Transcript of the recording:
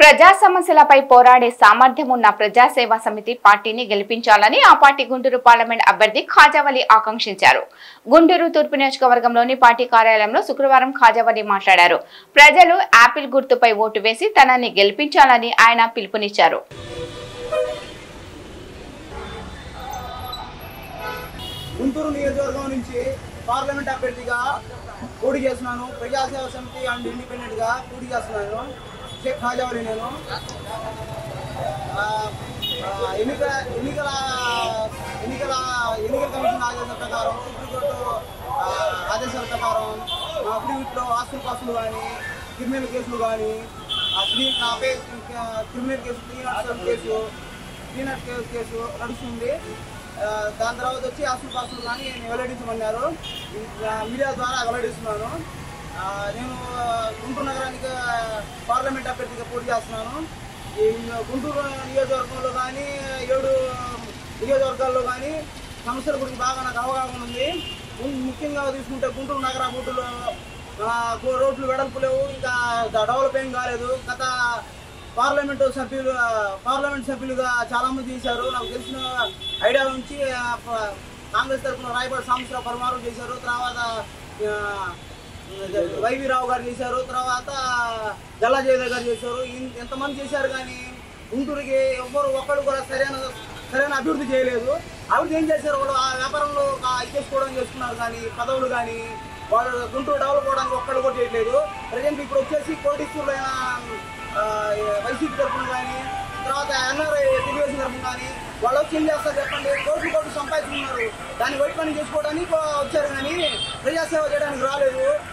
ప్రజా సమస్యలపై పోరాడే సామర్థ్యం ఉన్న ప్రజాసేవా సమితి పార్టీని గెలిపించాలని ఆ పార్టీ గుంటూరు పార్లమెంట్ అభ్యర్థి ఖాజావలి ఆకాంక్షించారు. గుంటూరు తూర్పు నియోజకవర్గంలోని పార్టీ కార్యాలయంలో శుక్రవారం ఖాజావలి మాట్లాడారు. ప్రజలు యాపిల్ గుర్తుపై ఓటు వేసి తనని గెలిపించాలని ఆయన పిలుపునిచ్చారు. గుంటూరు నియోజకవర్గం నుంచి పార్లమెంట్ అభ్యర్థిగా పోటీ చేస్తున్నాను. ప్రజాసేవా సమితి అండ్ ఇండిపెండెంట్ గా పోటీ చేస్తున్నాను. షేక్ ఖాజావలి నేను ఎన్నికల కమిషన్ ఆదేశాల ప్రకారం సుప్రీంకోర్టు ఆదేశాల ప్రకారం మా అఫిడవిట్లో ఆస్తుల పాసులు కానీ క్రిమినల్ కేసులు కానీ క్రిమినల్ కేసు 307 కేసు నడుస్తుంది. దాని తర్వాత వచ్చి ఆస్తుల పాసులు కానీ వెల్లడించమన్నారు. మీడియా ద్వారా వెల్లడిస్తున్నాను. నేను గుంటూరు నగరానికి పార్లమెంట్ అభ్యర్థిగా పోటీ చేస్తున్నాను. ఈ గుంటూరు నియోజకవర్గంలో కానీ 7 నియోజకవర్గాల్లో కానీ సమస్యల గురించి బాగా నాకు అవగాహన ఉంది. ముఖ్యంగా తీసుకుంటే గుంటూరు నగర బోర్డులో రోడ్లు వెడల్పు లేవు, ఇంకా డెవలప్ ఏం కాలేదు. గత పార్లమెంట్ సభ్యులుగా చాలామంది చేశారు. నాకు తెలిసిన ఐడియా నుంచి కాంగ్రెస్ తరఫున రాయపాటి సాంబశివరావు పరమారం చేశారు, తర్వాత వైవి రావు గారు చేశారు, తర్వాత గల్లా జయదేవ్ గారు చేశారు. ఎంతమంది చేశారు కానీ గుంటూరుకి ఒక్కడు కూడా సరైన అభివృద్ధి చేయలేదు. అభివృద్ధి ఏం చేశారు? వాళ్ళు ఆ వ్యాపారంలో చేసుకోవడం చేసుకున్నారు, కానీ పదవులు కానీ వాళ్ళు గుంటూరు డెవలప్ అవడానికి ఒక్కడు కూడా చేయట్లేదు. ప్రజెంట్ ఇప్పుడు వచ్చేసి కోటీశ్వరులైన వైసీపీ తరఫున కానీ తర్వాత ఎన్ఆర్ఐ తెలుగుదేశం తరఫున కానీ వాళ్ళు వచ్చి ఏం చేస్తారు చెప్పండి? కోట్లు సంపాదించుకున్నారు. దాన్ని వైట్ పని చేసుకోవడానికి వచ్చారు కానీ ప్రజాసేవ చేయడానికి రాలేదు.